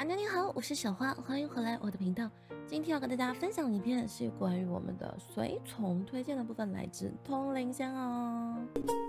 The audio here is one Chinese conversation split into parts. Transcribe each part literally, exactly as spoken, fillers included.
大家你好，我是小花，欢迎回来我的频道。今天要跟大家分享影片是关于我们的随从推荐的部分，来自通灵仙哦。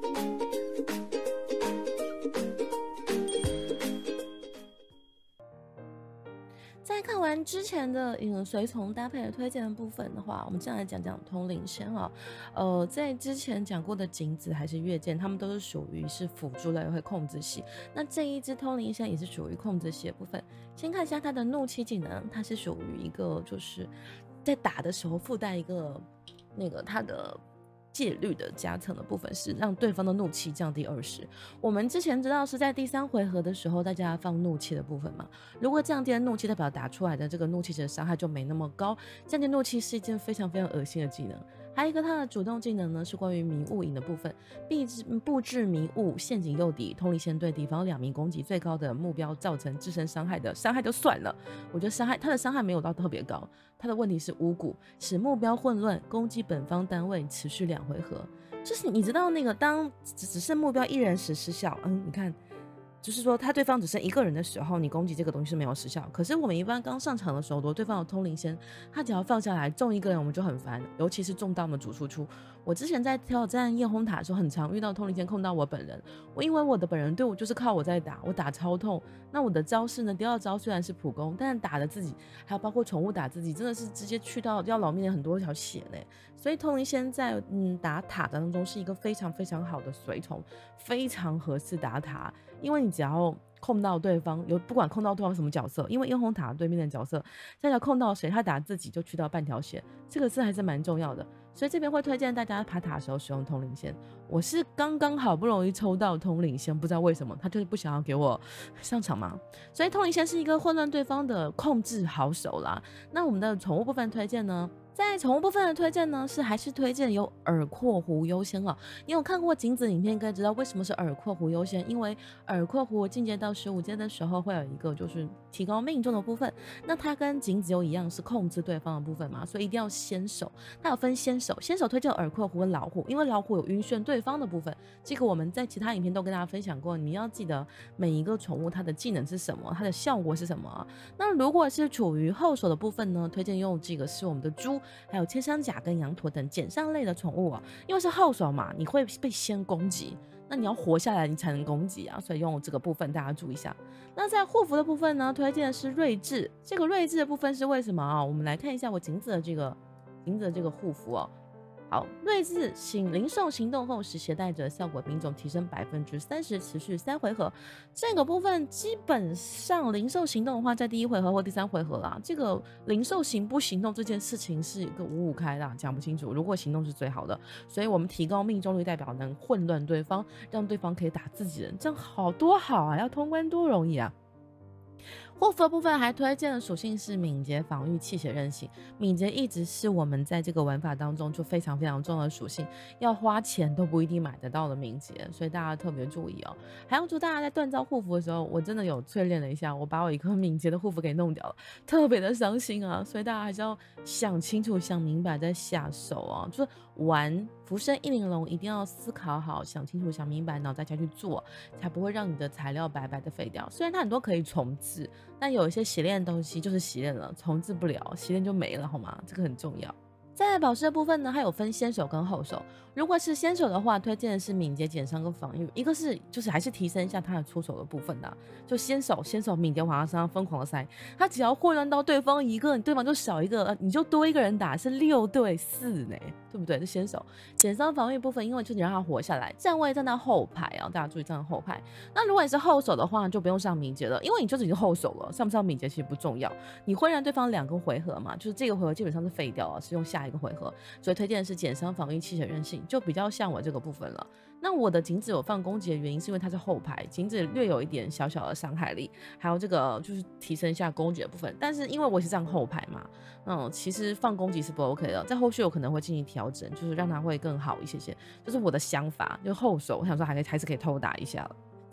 在看完之前的嗯随从搭配的推荐的部分的话，我们接下来讲讲通灵仙哦。呃，在之前讲过的景子还是月剑，他们都是属于是辅助类会控制系。那这一支通灵仙也是属于控制系的部分。先看一下它的怒气技能，它是属于一个就是在打的时候附带一个那个它的戒律的加成的部分，是让对方的怒气降低二十。我们之前知道是在第三回合的时候大家放怒气的部分嘛，如果降低了怒气，代表打出来的这个怒气值的伤害就没那么高。降低怒气是一件非常非常恶心的技能。还有一个它的主动技能呢，是关于迷雾影的部分，布置布置迷雾陷阱诱敌，通灵仙对敌方两名攻击最高的目标造成自身伤害的伤害就算了，我觉得伤害它的伤害没有到特别高，它的问题是巫蛊，使目标混乱，攻击本方单位持续两回合。就是你知道那个当只只剩目标一人时失效，嗯，你看。就是说，他对方只剩一个人的时候，你攻击这个东西是没有时效。可是我们一般刚上场的时候，如果对方有通灵仙，他只要放下来中一个人，我们就很烦，尤其是中到我们主输出。我之前在挑战夜轰塔的时候，很常遇到通灵仙控到我本人。我因为我的本人队伍就是靠我在打，我打超痛。那我的招式呢，第二招虽然是普攻，但是打的自己，还有包括宠物打自己，真的是直接去到要老命的很多条血嘞。所以通灵仙在嗯打塔当中是一个非常非常好的随从，非常合适打塔。因为你只要控到对方，有不管控到对方什么角色，因为烟红塔对面的角色，只要控到谁，他打自己就去到半条线，这个是还是蛮重要的。所以这边会推荐大家爬塔的时候使用通灵仙。我是刚刚好不容易抽到通灵仙，不知道为什么他就是不想要给我上场嘛。所以通灵仙是一个混乱对方的控制好手啦。那我们的宠物部分推荐呢？在宠物部分的推荐呢，是还是推荐有耳廓狐优先哦。你有看过景子影片，应该知道为什么是耳廓狐优先，因为耳廓狐进阶到十五阶的时候，会有一个就是提高命中的部分。那它跟景子又一样是控制对方的部分嘛，所以一定要先手。它有分先手，先手推荐耳廓狐跟老虎，因为老虎有晕眩对方的部分。这个我们在其他影片都跟大家分享过，你要记得每一个宠物它的技能是什么，它的效果是什么。那如果是处于后手的部分呢，推荐用这个是我们的猪。还有千山甲跟羊驼等减伤类的宠物啊，因为是后手嘛，你会被先攻击，那你要活下来你才能攻击啊，所以用这个部分大家注意一下。那在护符的部分呢，推荐的是睿智，这个睿智的部分是为什么啊？我们来看一下我景子的这个景子的这个护符哦。好，睿智行灵兽行动后使携带者效果品种提升百分之三十，持续三回合。这个部分基本上灵兽行动的话，在第一回合或第三回合啦。这个灵兽行不行动这件事情是一个五五开啦，讲不清楚。如果行动是最好的，所以我们提高命中率，代表能混乱对方，让对方可以打自己人，这样好多好啊！要通关多容易啊！护符的部分还推荐的属性是敏捷、防御、气血、韧性。敏捷一直是我们在这个玩法当中就非常非常重要的属性，要花钱都不一定买得到的敏捷，所以大家特别注意哦。还要祝大家在锻造护符的时候，我真的有淬炼了一下，我把我一颗敏捷的护符给弄掉了，特别的伤心啊！所以大家还是要想清楚、想明白再下手啊。就是玩浮生一玲珑一定要思考好、想清楚、想明白，然后再下去做，才不会让你的材料白白的废掉。虽然它很多可以重置。但有一些洗练的东西就是洗练了，重置不了，洗练就没了，好吗？这个很重要。在宝石的部分呢，它有分先手跟后手。如果是先手的话，推荐的是敏捷、减伤跟防御。一个是就是还是提升一下它的出手的部分的、啊，就先手先手敏捷往他身上疯狂的塞，他只要混乱到对方一个，你对方就少一个，你就多一个人打，是六对四呢，对不对？是先手减伤防御部分，因为就你让他活下来，站位站到后排啊，大家注意站到后排。那如果你是后手的话，就不用上敏捷了，因为你就是已经后手了，上不上敏捷其实不重要，你会让对方两个回合嘛，就是这个回合基本上是废掉了，是用下一个回合，所以推荐的是减伤防御、气血、韧性，就比较像我这个部分了。那我的景子有放攻击的原因是因为它是后排，景子略有一点小小的伤害力，还有这个就是提升一下攻击的部分。但是因为我是站后排嘛，嗯，其实放攻击是不 OK 的，在后续我可能会进行调整，就是让它会更好一些些，就是我的想法，就后手我想说还可以还是可以偷打一下了。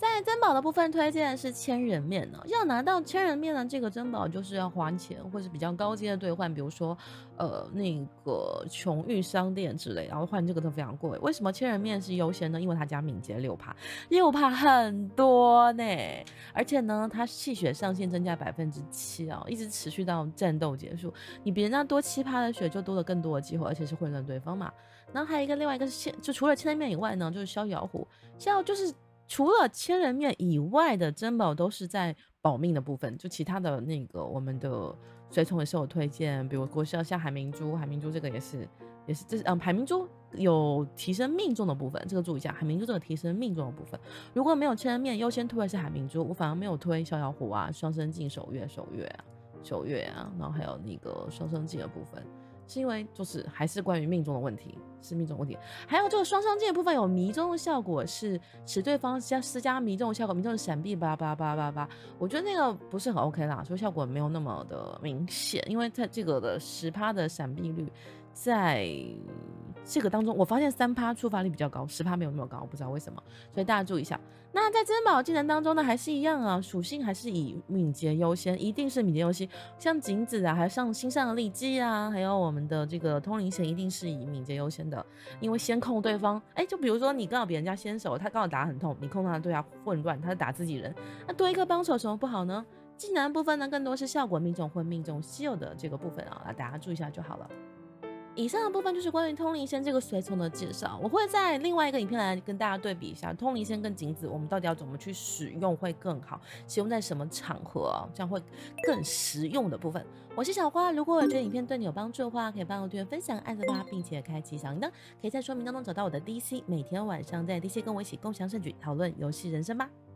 在珍宝的部分推荐的是千人面呢、要拿到千人面的这个珍宝，就是要花钱，或是比较高阶的兑换，比如说呃那个琼玉商店之类，然后换这个都非常贵。为什么千人面是优先呢？因为它加敏捷六趴，六趴很多呢，而且呢，它气血上限增加百分之七啊，一直持续到战斗结束。你比人家多七趴的血，就多了更多的机会，而且是混乱对方嘛。然后还有一个另外一个是千，就除了千人面以外呢，就是逍遥虎，逍遥就是。除了千人面以外的珍宝都是在保命的部分，就其他的那个我们的随从也是有推荐，比如说像像海明珠，海明珠这个也是也是这是嗯海明珠有提升命中的部分，这个注意一下，海明珠这个提升命中的部分，如果没有千人面，优先推的是海明珠，我反而没有推逍遥虎啊、双生镜、守月、守月啊、守月啊，然后还有那个双生镜的部分。是因为就是还是关于命中的问题，是命中问题。还有这个双双剑的部分有迷中的效果，是使对方加施加迷中的效果，迷中的闪避叭叭叭叭叭，我觉得那个不是很 OK 啦，所以效果没有那么的明显，因为在这个的十趴的闪避率，在这个当中，我发现三趴触发力比较高，十趴没有那么高，我不知道为什么，所以大家注意一下。那在珍宝技能当中呢，还是一样啊，属性还是以敏捷优先，一定是敏捷优先。像景子啊，还有像新上的利基啊，还有我们的这个通灵神，一定是以敏捷优先的，因为先控对方。哎，就比如说你刚好比人家先手，他刚好打很痛，你控他对他混乱，他打自己人，那多一个帮手有什么不好呢？技能部分呢，更多是效果命中或命中稀有的这个部分啊，大家注意一下就好了。以上的部分就是关于通灵仙这个随从的介绍，我会在另外一个影片来跟大家对比一下通灵仙跟景子，我们到底要怎么去使用会更好，使用在什么场合、啊，这样会更实用的部分。我是小花，如果有觉得影片对你有帮助的话，可以帮我订阅、分享、按赞吧，并且开启小铃铛，可以在说明当中找到我的 D C， 每天晚上在 D C 跟我一起共享盛举，讨论游戏人生吧。